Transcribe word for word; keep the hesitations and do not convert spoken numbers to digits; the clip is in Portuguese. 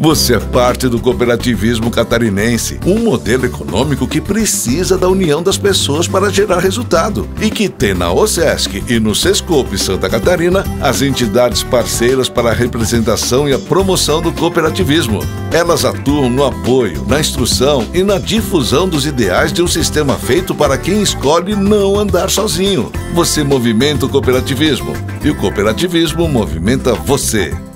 Você é parte do cooperativismo catarinense, um modelo econômico que precisa da união das pessoas para gerar resultado e que tem na OSESC e no Sescope Santa Catarina as entidades parceiras para a representação e a promoção do cooperativismo. Elas atuam no apoio, na instrução e na difusão dos ideais de um sistema feito para quem escolhe não andar sozinho. Você movimenta o cooperativismo e o cooperativismo movimenta você.